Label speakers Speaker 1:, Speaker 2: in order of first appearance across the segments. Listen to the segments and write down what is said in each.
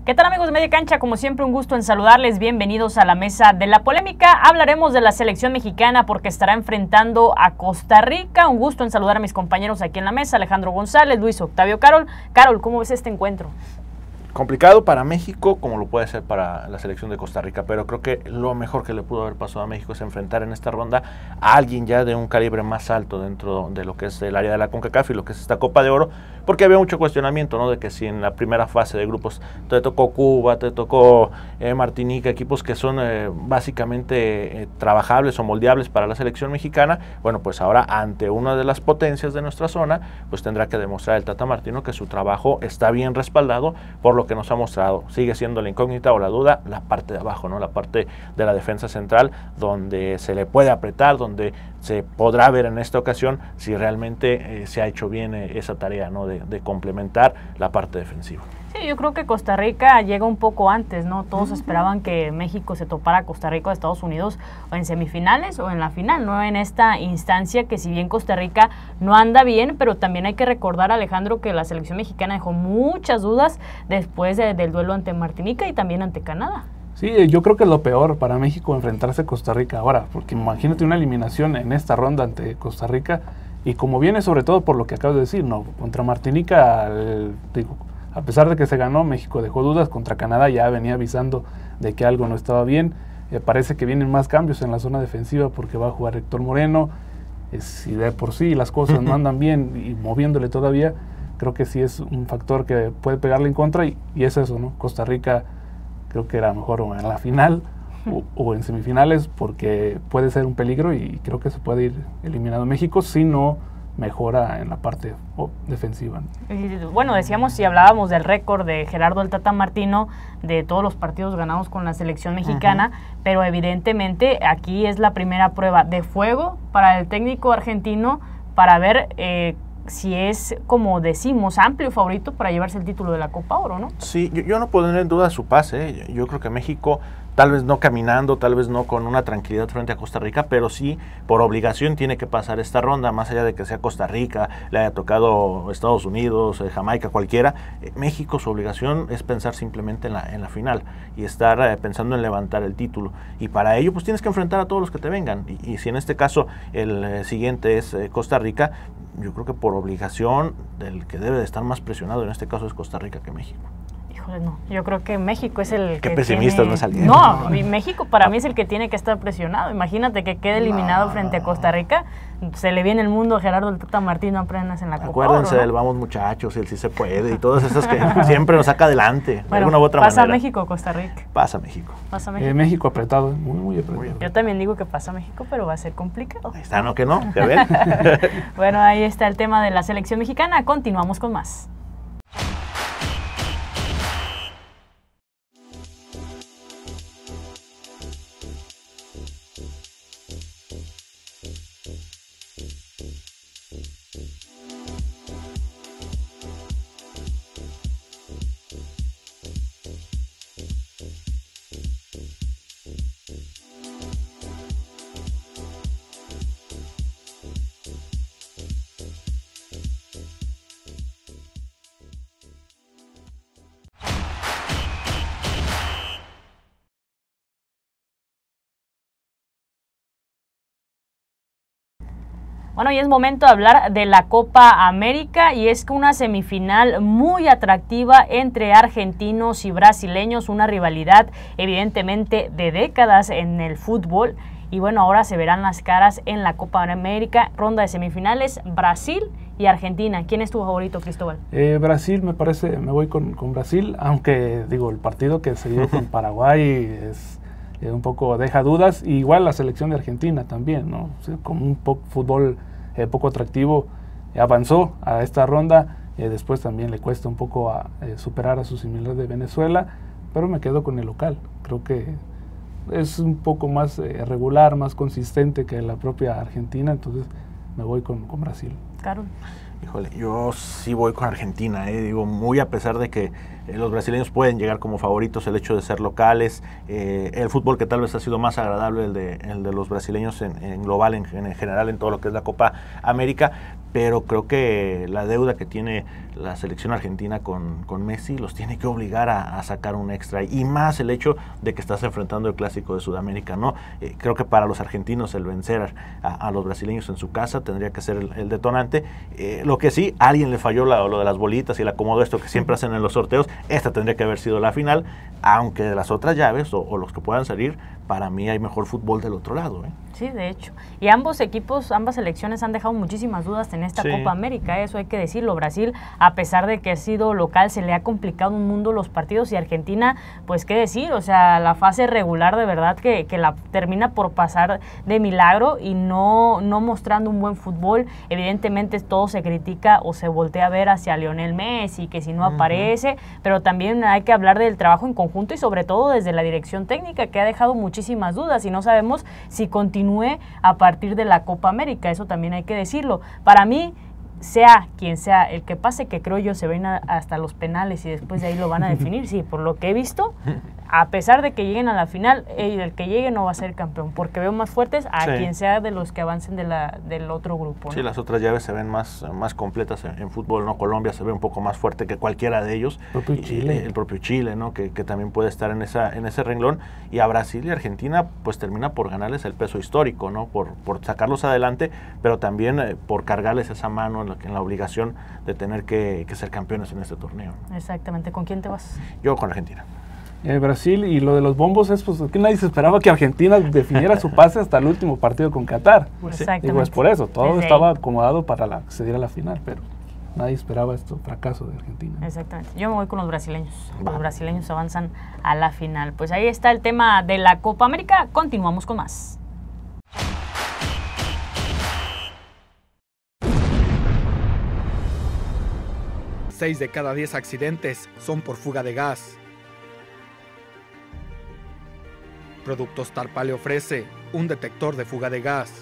Speaker 1: ¿Qué tal, amigos de Media Cancha? Como siempre, un gusto en saludarles. Bienvenidos a la mesa de la polémica. Hablaremos de la selección mexicana porque estará enfrentando a Costa Rica. Un gusto en saludar a mis compañeros aquí en la mesa, Alejandro González, Luis Octavio Carol. Carol, ¿cómo ves este encuentro?
Speaker 2: Complicado para México como lo puede ser para la selección de Costa Rica, pero creo que lo mejor que le pudo haber pasado a México es enfrentar en esta ronda a alguien ya de un calibre más alto dentro de lo que es el área de la CONCACAF y lo que es esta Copa de Oro, porque había mucho cuestionamiento, ¿no? De que si en la primera fase de grupos te tocó Cuba, te tocó Martinica, equipos que son básicamente trabajables o moldeables para la selección mexicana, bueno, pues ahora ante una de las potencias de nuestra zona, pues tendrá que demostrar el Tata Martino que su trabajo está bien respaldado por lo que nos ha mostrado. Sigue siendo la incógnita o la duda la parte de abajo, ¿no? La parte de la defensa central, donde se le puede apretar, donde se podrá ver en esta ocasión si realmente se ha hecho bien esa tarea, ¿no? De complementar la parte defensiva.
Speaker 1: Sí, yo creo que Costa Rica llega un poco antes, ¿no? Todos esperaban que México se topara a Costa Rica o Estados Unidos o en semifinales o en la final, no en esta instancia que si bien Costa Rica no anda bien, pero también hay que recordar, Alejandro, que la selección mexicana dejó muchas dudas después del duelo ante Martinica y también ante Canadá.
Speaker 3: Sí, yo creo que es lo peor para México enfrentarse a Costa Rica ahora, porque imagínate una eliminación en esta ronda ante Costa Rica y como viene sobre todo por lo que acabas de decir, ¿no? Contra Martinica, digo, a pesar de que se ganó, México dejó dudas. Contra Canadá ya venía avisando de que algo no estaba bien. Parece que vienen más cambios en la zona defensiva porque va a jugar Héctor Moreno. Si de por sí las cosas no andan bien y moviéndole todavía, creo que sí es un factor que puede pegarle en contra y es eso, ¿no? Costa Rica creo que era mejor o en la final o en semifinales porque puede ser un peligro y creo que se puede ir eliminado México si no mejora en la parte defensiva.
Speaker 1: Bueno, decíamos, si hablábamos del récord de Gerardo el Tata Martino, de todos los partidos ganados con la selección mexicana, pero evidentemente aquí es la primera prueba de fuego para el técnico argentino para ver si es, como decimos, amplio favorito para llevarse el título de la Copa Oro, ¿no?
Speaker 2: Sí, yo no pondré en duda su pase. Yo creo que México, tal vez no caminando, tal vez no con una tranquilidad frente a Costa Rica, pero sí por obligación tiene que pasar esta ronda, más allá de que sea Costa Rica, le haya tocado Estados Unidos, Jamaica, cualquiera. México, su obligación es pensar simplemente en la final y estar pensando en levantar el título. Y para ello, pues tienes que enfrentar a todos los que te vengan. Y si en este caso el siguiente es Costa Rica, yo creo que por obligación del que debe de estar más presionado en este caso es Costa Rica que México.
Speaker 1: Híjole, no, yo creo que México es el
Speaker 2: Qué
Speaker 1: que
Speaker 2: pesimistas
Speaker 1: tiene...
Speaker 2: no salieron.
Speaker 1: No, México para mí es el que tiene que estar presionado. Imagínate que quede eliminado frente a Costa Rica, se le viene el mundo a Gerardo el Tata Martino apenas en la Copa
Speaker 2: Acuérdense
Speaker 1: Oro, ¿no?
Speaker 2: del Vamos Muchachos, el Sí Se Puede y todas esas que siempre nos saca adelante,
Speaker 1: bueno,
Speaker 2: de alguna u otra
Speaker 1: pasa
Speaker 2: manera.
Speaker 1: México o Costa Rica.
Speaker 2: Pasa México.
Speaker 1: Pasa México.
Speaker 3: México apretado, muy apretado.
Speaker 1: Yo también digo que pasa México, pero va a ser complicado.
Speaker 2: Ahí está, ¿no? Que no, ¿ya ven?
Speaker 1: Bueno, ahí está el tema de la selección mexicana. Continuamos con más. Bueno, y es momento de hablar de la Copa América y es que una semifinal muy atractiva entre argentinos y brasileños, una rivalidad evidentemente de décadas en el fútbol y bueno, ahora se verán las caras en la Copa América, ronda de semifinales, Brasil y Argentina. ¿Quién es tu favorito, Cristóbal?
Speaker 3: Brasil, me parece, me voy con Brasil, aunque digo, el partido que se dio con Paraguay es... un poco deja dudas, y igual la selección de Argentina también, ¿no? O sea, con un fútbol poco atractivo, avanzó a esta ronda, después también le cuesta un poco superar a su similar de Venezuela, pero me quedo con el local. Creo que es un poco más regular, más consistente que la propia Argentina, entonces me voy con Brasil.
Speaker 1: Carol.
Speaker 2: Híjole, yo sí voy con Argentina, digo, muy a pesar de que los brasileños pueden llegar como favoritos, el hecho de ser locales, el fútbol que tal vez ha sido más agradable, el de los brasileños en global, en general, en todo lo que es la Copa América, pero creo que la deuda que tiene la selección argentina con Messi los tiene que obligar a sacar un extra, y más el hecho de que estás enfrentando el Clásico de Sudamérica, ¿no? Creo que para los argentinos el vencer a los brasileños en su casa tendría que ser el detonante. Lo que sí, a alguien le falló lo de las bolitas y el acomodo, esto que siempre hacen en los sorteos. Esta tendría que haber sido la final, aunque de las otras llaves o los que puedan salir, para mí hay mejor fútbol del otro lado, ¿eh?
Speaker 1: Sí, de hecho. Y ambos equipos, ambas selecciones han dejado muchísimas dudas en esta Copa América, eso hay que decirlo. Brasil, a pesar de que ha sido local, se le ha complicado un mundo los partidos, y Argentina, pues qué decir, o sea, la fase regular de verdad que la termina por pasar de milagro y no mostrando un buen fútbol. Evidentemente todo se critica o se voltea a ver hacia Lionel Messi, que si no aparece, pero también hay que hablar del trabajo en conjunto y sobre todo desde la dirección técnica, que ha dejado muchísimas dudas y no sabemos si continúe a partir de la Copa América, eso también hay que decirlo. Para mí, sea quien sea el que pase, que creo yo se ven hasta los penales y después de ahí lo van a definir, sí, por lo que he visto, a pesar de que lleguen a la final, el que llegue no va a ser campeón, porque veo más fuertes a quien sea de los que avancen del otro grupo, ¿no?
Speaker 2: Sí, las otras llaves se ven más completas en fútbol, ¿no? Colombia se ve un poco más fuerte que cualquiera de ellos. El propio Chile, ¿no? Que también puede estar en ese renglón, y a Brasil y Argentina pues termina por ganarles el peso histórico, ¿no? Por sacarlos adelante, pero también por cargarles esa mano en la obligación de tener que ser campeones en este torneo.
Speaker 1: Exactamente. ¿Con quién te vas?
Speaker 2: Yo con Argentina.
Speaker 3: Brasil, y lo de los bombos es pues que nadie se esperaba que Argentina definiera su pase hasta el último partido con Qatar.
Speaker 1: Exactamente.
Speaker 3: Digo, es por eso, todo estaba acomodado para acceder a la final, pero nadie esperaba esto, fracaso de Argentina.
Speaker 1: Exactamente. Yo me voy con los brasileños. Los brasileños avanzan a la final. Pues ahí está el tema de la Copa América. Continuamos con más.
Speaker 4: Seis de cada 10 accidentes son por fuga de gas. Productos Tarpa le ofrece un detector de fuga de gas.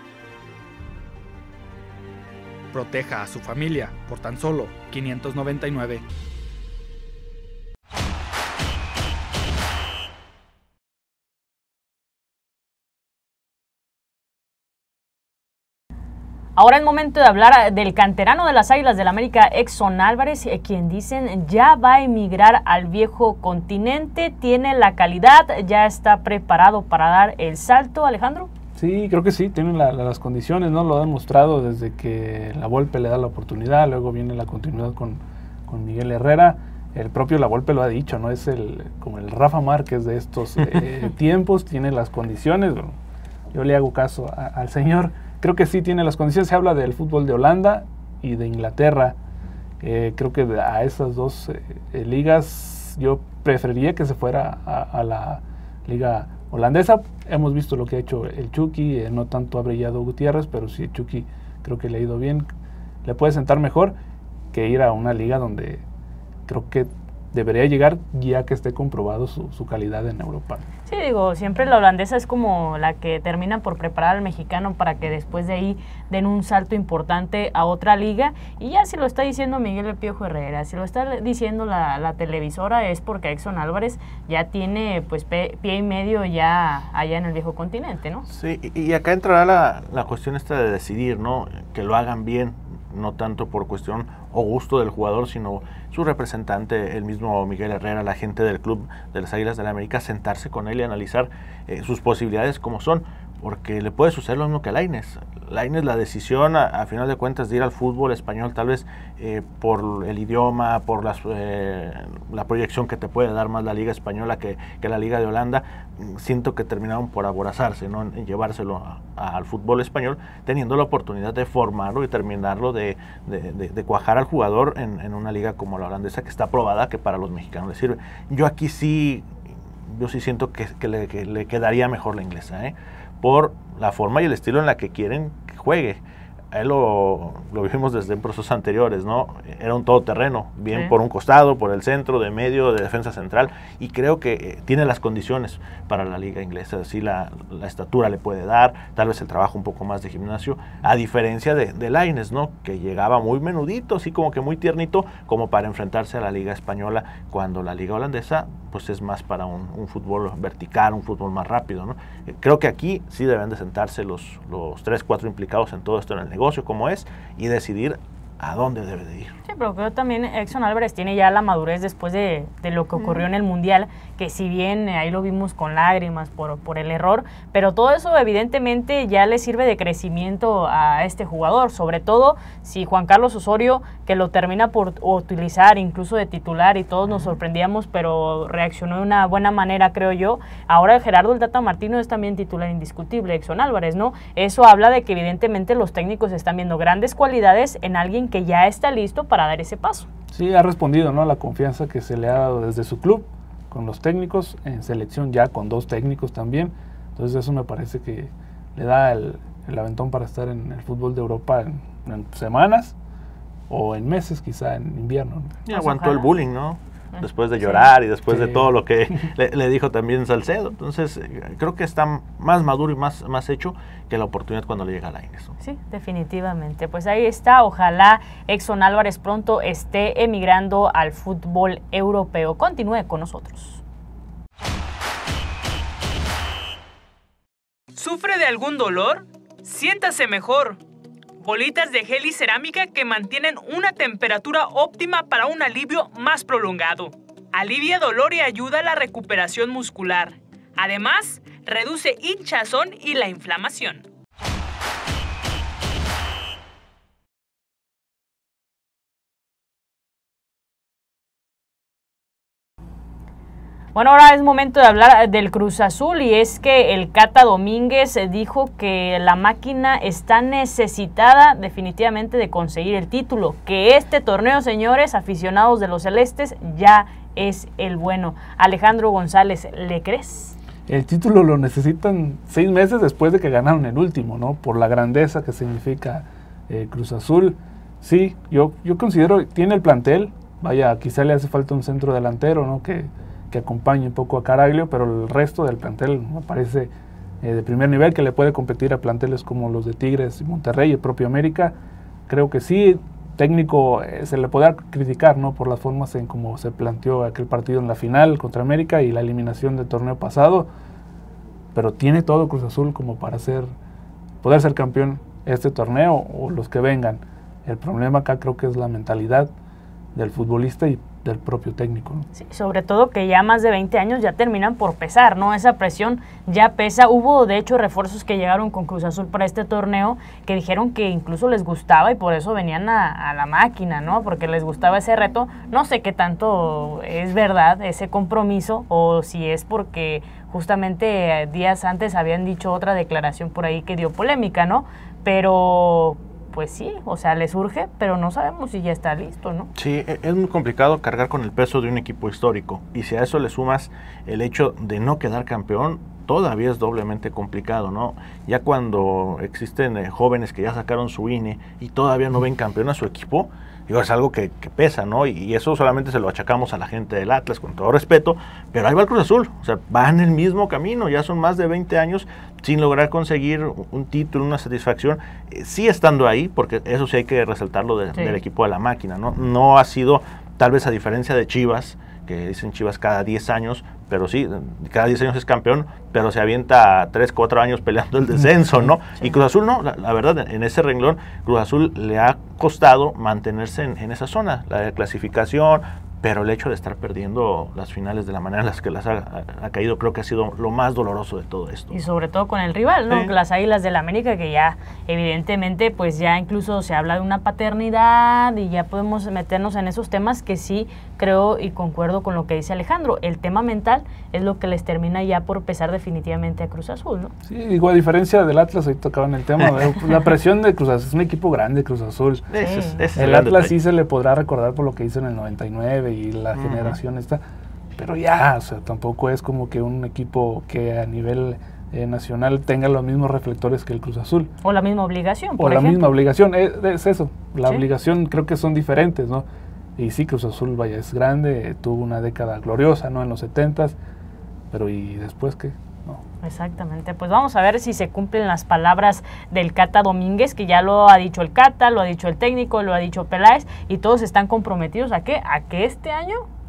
Speaker 4: Proteja a su familia por tan solo $599.
Speaker 1: Ahora es momento de hablar del canterano de las Águilas del América, Edson Álvarez, quien dicen ya va a emigrar al viejo continente, tiene la calidad, ya está preparado para dar el salto, Alejandro.
Speaker 3: Sí, creo que sí, tiene las condiciones, ¿no? Lo ha demostrado desde que la Volpe le da la oportunidad, luego viene la continuidad con Miguel Herrera. El propio La Volpe lo ha dicho, ¿no? Es como el Rafa Márquez de estos tiempos, tiene las condiciones. Bueno, yo le hago caso al señor. Creo que sí tiene las condiciones. Se habla del fútbol de Holanda y de Inglaterra. Creo que a esas dos ligas yo preferiría que se fuera a la liga holandesa. Hemos visto lo que ha hecho el Chucky, no tanto ha brillado Gutiérrez, pero sí el Chucky creo que le ha ido bien. Le puede sentar mejor que ir a una liga donde creo que debería llegar ya que esté comprobado su calidad en Europa.
Speaker 1: Sí, digo, siempre la holandesa es como la que termina por preparar al mexicano para que después de ahí den un salto importante a otra liga. Y ya si lo está diciendo Miguel El Piojo Herrera, si lo está diciendo la televisora, es porque Edson Álvarez ya tiene pues pie y medio ya allá en el viejo continente, ¿no?
Speaker 2: Sí, y acá entrará la cuestión esta de decidir, ¿no? Que lo hagan bien, no tanto por cuestión o gusto del jugador, sino su representante, el mismo Miguel Herrera, la gente del club de las Águilas del América, sentarse con él y analizar sus posibilidades como son, porque le puede suceder lo mismo que a Lainez. Lainez, la decisión a final de cuentas de ir al fútbol español, tal vez por el idioma, por la proyección que te puede dar más la liga española que la liga de Holanda, siento que terminaron por aborazarse, ¿no? En llevárselo al fútbol español, teniendo la oportunidad de formarlo y terminarlo de cuajar al jugador en una liga como la holandesa, que está probada que para los mexicanos les sirve. Yo sí siento que le quedaría mejor la inglesa, por la forma y el estilo en la que quieren que juegue. Él lo vimos desde procesos anteriores, ¿no? Era un todoterreno, bien por un costado, por el centro, de medio, de defensa central, y creo que tiene las condiciones para la liga inglesa. Sí, la estatura le puede dar, tal vez el trabajo un poco más de gimnasio, a diferencia de Lainez, ¿no? Que llegaba muy menudito, así como que muy tiernito, como para enfrentarse a la liga española, cuando la liga holandesa pues es más para un fútbol vertical, un fútbol más rápido, ¿no? Creo que aquí sí deben de sentarse los 3, 4 implicados en todo esto en el negocio, negocio como es y decidir a dónde debe de ir.
Speaker 1: Sí, pero creo también Edson Álvarez tiene ya la madurez después de lo que ocurrió en el Mundial, que si bien ahí lo vimos con lágrimas por el error, pero todo eso evidentemente ya le sirve de crecimiento a este jugador, sobre todo si Juan Carlos Osorio, que lo termina por utilizar incluso de titular y todos nos sorprendíamos, pero reaccionó de una buena manera, creo yo. Ahora Gerardo el Tata Martino es también titular indiscutible, Edson Álvarez, ¿no? Eso habla de que evidentemente los técnicos están viendo grandes cualidades en alguien que ya está listo para dar ese paso.
Speaker 3: Sí, ha respondido, ¿no?, a la confianza que se le ha dado desde su club, con los técnicos, en selección ya con 2 técnicos también. Entonces eso me parece que le da el aventón para estar en el fútbol de Europa en semanas o en meses, quizá en invierno, ¿no?
Speaker 2: Y aguantó el bullying, ¿no? Después de llorar y después de todo lo que le dijo también Salcedo. Entonces, creo que está más maduro y más hecho que la oportunidad cuando le llega a Lainez, ¿no?
Speaker 1: Sí, definitivamente. Pues ahí está. Ojalá Edson Álvarez pronto esté emigrando al fútbol europeo. Continúe con nosotros.
Speaker 5: ¿Sufre de algún dolor? Siéntase mejor. Bolitas de gel y cerámica que mantienen una temperatura óptima para un alivio más prolongado. Alivia dolor y ayuda a la recuperación muscular. Además, reduce hinchazón y la inflamación.
Speaker 1: Bueno, ahora es momento de hablar del Cruz Azul y es que el Cata Domínguez dijo que la máquina está necesitada definitivamente de conseguir el título, que este torneo, señores aficionados de los celestes, ya es el bueno. Alejandro González, ¿le crees?
Speaker 3: El título lo necesitan 6 meses después de que ganaron el último, ¿no? Por la grandeza que significa Cruz Azul. Sí, yo considero, tiene el plantel, vaya, quizá le hace falta un centro delantero, ¿no?, que acompañe un poco a Caraglio, pero el resto del plantel me parece de primer nivel, que le puede competir a planteles como los de Tigres y Monterrey, el propio América. Creo que sí, técnico se le podrá criticar, ¿no?, por las formas en cómo se planteó aquel partido en la final contra América y la eliminación del torneo pasado, pero tiene todo Cruz Azul como para poder ser campeón este torneo o los que vengan. El problema acá creo que es la mentalidad del futbolista y del propio técnico, ¿no?
Speaker 1: Sí, sobre todo que ya más de 20 años ya terminan por pesar, ¿no? Esa presión ya pesa. Hubo, de hecho, refuerzos que llegaron con Cruz Azul para este torneo que dijeron que incluso les gustaba y por eso venían a la máquina, ¿no? Porque les gustaba ese reto. No sé qué tanto es verdad ese compromiso o si es porque justamente días antes habían dicho otra declaración por ahí que dio polémica, ¿no? Pero pues sí, o sea, le surge, pero no sabemos si ya está listo, ¿no?
Speaker 2: Sí, es muy complicado cargar con el peso de un equipo histórico, y si a eso le sumas el hecho de no quedar campeón, todavía es doblemente complicado, ¿no? Ya cuando existen jóvenes que ya sacaron su INE y todavía no ven campeón a su equipo, digo, es algo que pesa, ¿no? Y eso solamente se lo achacamos a la gente del Atlas, con todo respeto, pero ahí va el Cruz Azul, o sea, va en el mismo camino, ya son más de 20 años sin lograr conseguir un título, una satisfacción, sí estando ahí, porque eso sí hay que resaltarlo del equipo de la máquina, ¿no? No ha sido, tal vez a diferencia de Chivas, que dicen Chivas cada 10 años, pero sí, cada 10 años es campeón, pero se avienta 3, 4 años peleando el descenso, ¿no? Sí. Y Cruz Azul no, la verdad, en ese renglón, Cruz Azul le ha costado mantenerse en esa zona, la clasificación, pero el hecho de estar perdiendo las finales de la manera en las que las ha caído, creo que ha sido lo más doloroso de todo esto.
Speaker 1: Y sobre todo con el rival, ¿no? Sí. Las Águilas del América, que ya evidentemente pues ya incluso se habla de una paternidad y ya podemos meternos en esos temas que sí creo y concuerdo con lo que dice Alejandro. El tema mental es lo que les termina ya por pesar definitivamente a Cruz Azul, ¿no?
Speaker 3: Sí, digo, a diferencia del Atlas, ahí tocaban el tema, la presión de Cruz Azul, es un equipo grande Cruz Azul. Sí. El Atlas sí se le podrá recordar por lo que hizo en el 99 y la generación está, pero ya, o sea, tampoco es como que un equipo que a nivel nacional tenga los mismos reflectores que el Cruz Azul.
Speaker 1: O la misma obligación,
Speaker 3: por ejemplo. Misma obligación, es eso, la obligación creo que son diferentes, ¿no? Y sí, Cruz Azul, vaya, es grande, tuvo una década gloriosa, ¿no? En los 70s, pero ¿y después qué? No.
Speaker 1: Exactamente, pues vamos a ver si se cumplen las palabras del Cata Domínguez, que ya lo ha dicho el Cata, lo ha dicho el técnico, lo ha dicho Peláez, y todos están comprometidos ¿a qué? A que este año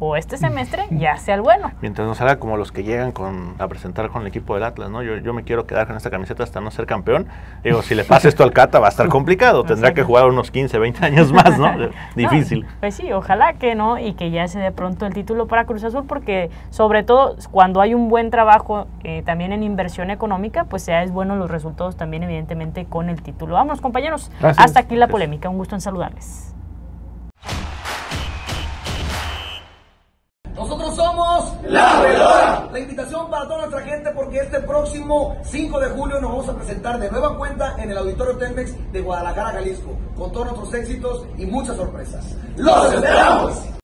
Speaker 1: o este semestre ya sea el bueno.
Speaker 2: Mientras no salga como los que llegan a presentar con el equipo del Atlas, ¿no? Yo me quiero quedar con esta camiseta hasta no ser campeón. Digo, si le pasa esto al Cata va a estar complicado, tendrá que jugar unos 15, 20 años más, ¿no? Difícil.
Speaker 1: No, pues sí, ojalá que no, y que ya se dé pronto el título para Cruz Azul, porque sobre todo cuando hay un buen trabajo también en inversión económica, pues ya es bueno los resultados también evidentemente con el título. Vámonos, compañeros,
Speaker 3: Gracias.
Speaker 1: hasta aquí la polémica, un gusto en saludarles.
Speaker 6: Nosotros somos La Veedora. La invitación para toda nuestra gente, porque este próximo 5 de julio nos vamos a presentar de nueva cuenta en el Auditorio Telmex de Guadalajara, Jalisco, con todos nuestros éxitos y muchas sorpresas. ¡Los esperamos!